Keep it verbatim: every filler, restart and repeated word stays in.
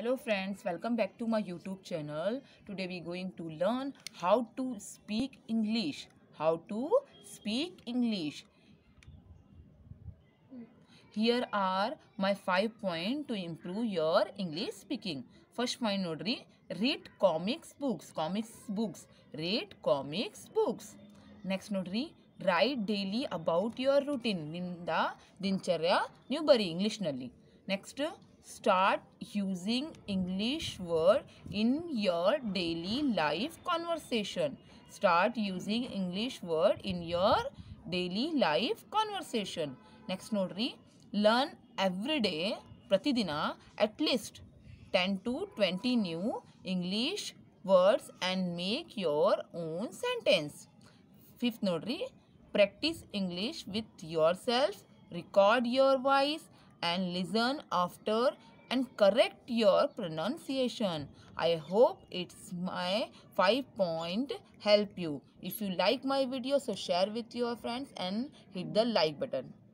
Hello friends, welcome back to my YouTube channel. Today we are going to learn how to speak English. How to speak English. Here are my five points to improve your English speaking. First point nodri, read comics books. Comics books. Read comics books. Next nodri, write daily about your routine. Ninda dincharya ನೀವು ಬರಿ ಇಂಗ್ಲಿಷ್ನಲ್ಲಿ. Next, start using English word in your daily life conversation. Start using English word in your daily life conversation. Next nodri, learn every day pratidina at least ten to twenty new English words and make your own sentence. Fifth nodri, practice English with yourself, record your voice and listen after and correct your pronunciation. I hope it's my five point help you. If you like my video, so share with your friends and hit the like button.